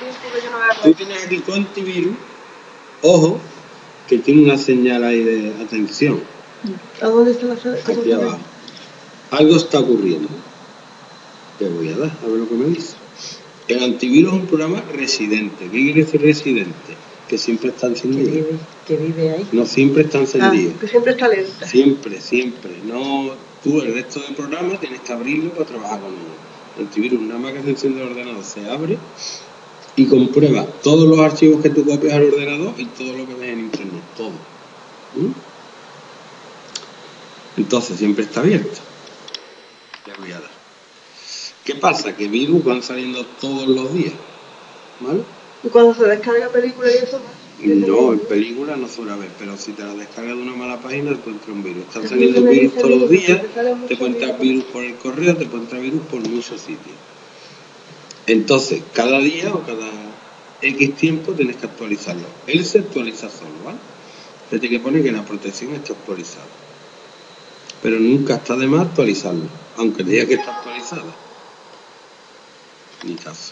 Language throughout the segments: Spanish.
porque yo no vea. Tú tienes aquí tu antivirus, ojo, que tiene una señal ahí de atención. ¿A dónde está la señal? Aquí abajo. Algo está ocurriendo. Te voy a dar, a ver lo que me dice. El antivirus es un programa residente. ¿Qué quiere decir residente? Que siempre está encendido. Que vive ahí. No siempre está encendido. Que siempre está lenta. Siempre. No, tú el resto del programa tienes que abrirlo para trabajar con él. El antivirus, nada más que se enciende el ordenador, se abre y comprueba todos los archivos que tú copias al ordenador y todo lo que ves en internet, todo. Entonces siempre está abierto. Le voy a dar. ¿Qué pasa? Que virus van saliendo todos los días, ¿vale? ¿Y cuando se descarga película y eso? No, en película no suele haber, pero si te la descargas de una mala página te puede entrar un virus. Están saliendo virus todos los días, te puede entrar virus por el correo, te puede entrar virus por muchos sitios. Entonces, cada día o cada X tiempo tienes que actualizarlo. Él se actualiza solo, ¿vale? Desde que pone que la protección está actualizada. Pero nunca está de más actualizarlo, aunque diga que está actualizada. Ni caso.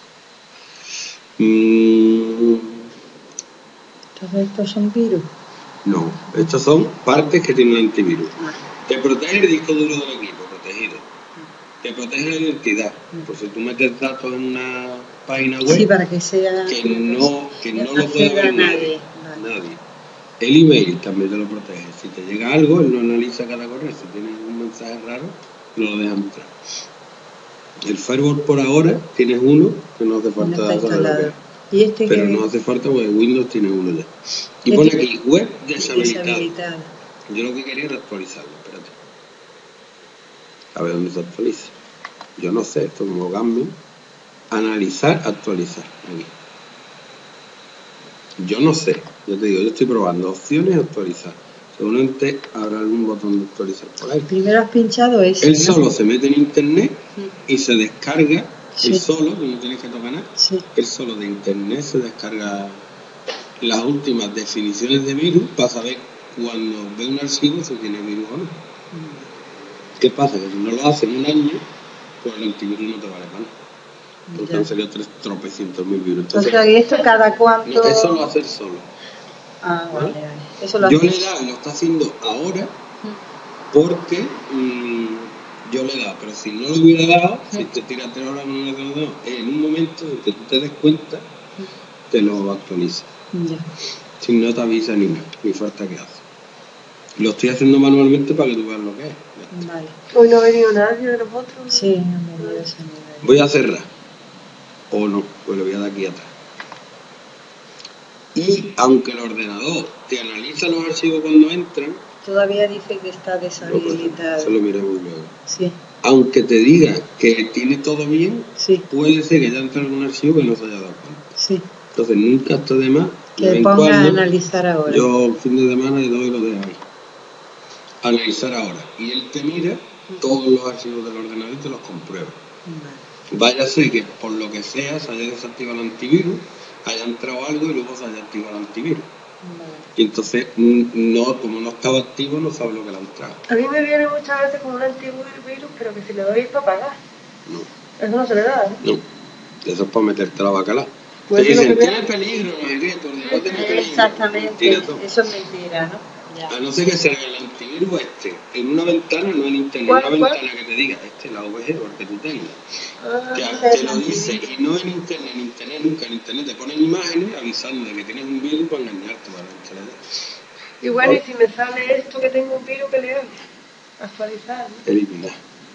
¿Todos estos son virus? No, estos son partes que tiene el antivirus. Te protege el disco duro del equipo, protegido. Te protege la identidad. Pues si tú metes datos en una página web, sí, para que sea que no lo puede ver nadie. El email también te lo protege. Si te llega algo, él no analiza cada correo. Si tienes un mensaje raro, no lo deja entrar. El firewall por ahora tienes uno que no hace falta no está instalado. ¿Y este pero no hace falta porque Windows tiene uno ya. Y pone aquí web deshabilitada. Yo lo que quería era actualizarlo, espérate. A ver dónde se actualiza. Yo no sé, esto como cambio. Analizar, actualizar. Aquí. Yo no sé, yo te digo, yo estoy probando opciones, actualizar. Seguramente habrá algún botón de actualizar por ahí. Primero has pinchado ese. Él solo se mete en internet y se descarga. Sí. Él solo, no tienes que tocar nada. Sí. Él solo de internet se descarga las últimas definiciones de virus para saber cuando ve un archivo si tiene virus o no. ¿Qué pasa? Que si no lo hace en un año, pues el antivirus no te vale para nada. Porque han salido tropecientos mil virus. Entonces, o sea, ¿y esto cada cuánto? No, eso lo hace él solo. Ah, vale. Eso lo yo hace. le he dado, lo está haciendo ahora porque yo le he dado, pero si no lo hubiera dado, si te tiras 3 horas en un momento en que tú te des cuenta, te lo actualiza. Ya. Si no te avisa ni nada, ni falta que hace. Lo estoy haciendo manualmente para que tú veas lo que es. Vale. Hoy no ha venido nadie de los otros. Sí, no me venido ese nivel. Voy a cerrar. O no, pues lo voy a dar aquí atrás. Y aunque el ordenador te analiza los archivos cuando entran, todavía dice que está deshabilitado. Eso lo miramos luego. Sí. Aunque te diga que tiene todo bien, sí. Puede ser que ya entre algún archivo que no se haya dado cuenta. Sí. Entonces nunca está de más. Que ponga a analizar ahora. Yo fin de semana le doy lo de ahí. Analizar ahora. Y él te mira todos los archivos del ordenador y te los comprueba. Vaya a ser que por lo que sea se haya desactivado el antivirus, haya entrado algo y luego se haya activado el antivirus. Y entonces, como no estaba activo, no sabe lo que le ha entrado. A mí me viene muchas veces como un antivirus, pero que si le doy es para pagar. No. Eso no se le da, ¿no? No. Eso es para meterte la bacalao. Pues te dicen, tiene peligro, no hay riesgo, no tiene peligro. Exactamente, eso es mentira, ¿no? Ya. A no ser que sea el antivirus en una ventana, no en internet, una ventana que te diga, la VG, porque tú tengas. Te lo dice, y no en internet nunca, en internet te ponen imágenes avisando de que tienes un virus para engañarte para internet. Y bueno, y si me sale esto que tengo un virus, ¿qué le hago? Actualizar, ¿no? Eliminar.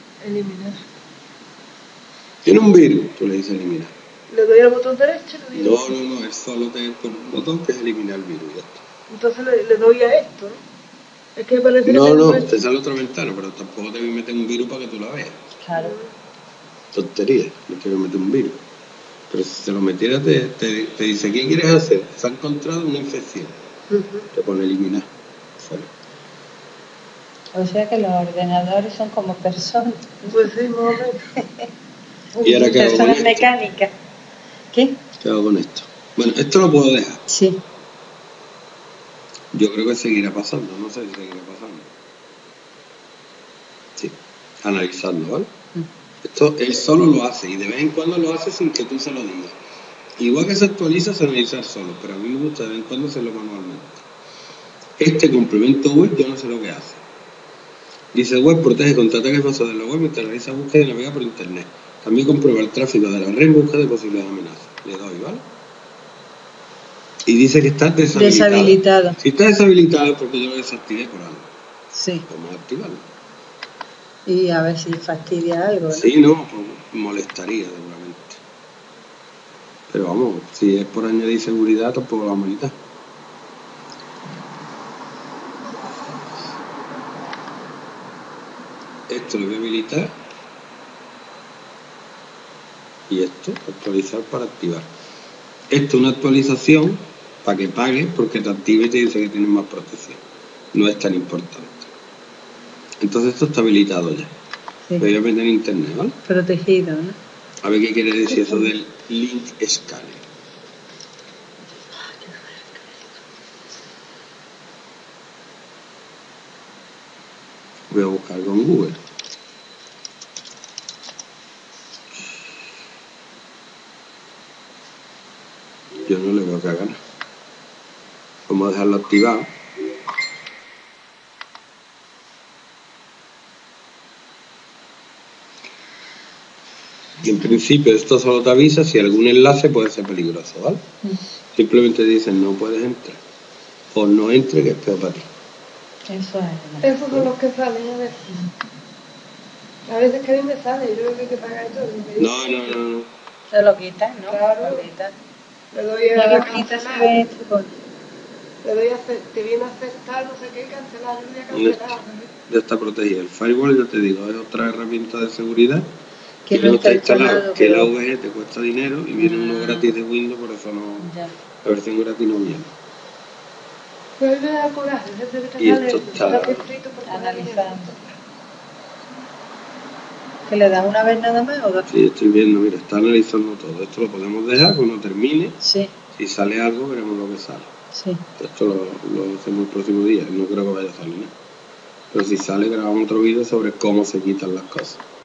Tiene un virus, tú le dices eliminar. ¿Le doy al botón derecho? No, es solo tener un botón que es eliminar el virus, ya está. Entonces le doy a esto, ¿no? Es que parece no, te sale otra ventana, pero tampoco te voy a meter un virus para que tú la veas. Claro. Tontería, no quiero meter un virus. Pero si se lo metieras, te dice, ¿qué quieres hacer? Se ha encontrado una infección. Te pone eliminar. Fuera. O sea que los ordenadores son como personas. Pues sí, más o menos. ¿Y ahora qué hago con personas esto? mecánicas. ¿Qué? ¿Qué hago con esto? Bueno, esto lo puedo dejar. Sí. Yo creo que seguirá pasando, no sé si seguirá pasando. Sí, analizando, ¿vale? Esto él solo lo hace y de vez en cuando lo hace sin que tú se lo digas. Igual que se actualiza, se analiza solo, pero a mí me gusta de vez en cuando hacerlo manualmente. Este complemento web yo no sé lo que hace. Dice web protege contra ataques falsos de la web mientras realiza búsqueda y navega por internet. También comprueba el tráfico de la red en busca de posibles amenazas. Le doy, ¿vale? Y dice que está deshabilitado. Si está deshabilitado es porque yo lo desactivé por algo. Sí. Vamos a activarlo. Y a ver si fastidia algo, ¿no? Sí, no, pues molestaría seguramente. Pero vamos, si es por añadir seguridad, tampoco lo vamos a quitar. Esto lo voy a habilitar. Y esto, actualizar para activar. Esto es una actualización para que pagues porque te active y te dice que tienes más protección. No es tan importante. Entonces esto está habilitado ya. Sí. Lo voy a meter en internet, ¿vale? Protegido, ¿no? A ver qué quiere decir eso del link scanner. Voy a buscar con Google. Yo no le veo que haga nada. Vamos a dejarlo activado. Y en principio esto solo te avisa si algún enlace puede ser peligroso, ¿vale? Simplemente dicen no puedes entrar. O no entre, que es peor para ti. Eso es. Esos son los que salen a veces. A veces que a mí me sale, yo creo que hay que pagar todo. No. Se lo quitan, ¿no? Claro. Lo quitan. Le doy a La cajita se ve le doy a te viene a aceptar, no sé qué, cancelar, yo le voy a cancelar. Ya está protegido. El firewall, yo te digo, es otra herramienta de seguridad que no está instalado. Que pero... la VG te cuesta dinero y viene uno gratis de Windows, por eso no. Ya. La versión gratis no viene. Pero a mí me da coraje, desde que Y esto está analizando. ¿Que le das una vez nada más o dos? Sí, estoy viendo, mira, está analizando todo. Esto lo podemos dejar cuando termine. Sí. Si sale algo, veremos lo que sale. Sí. Esto lo hacemos el próximo día. No creo que vaya a salir nada. Pero si sale, grabamos otro vídeo sobre cómo se quitan las cosas.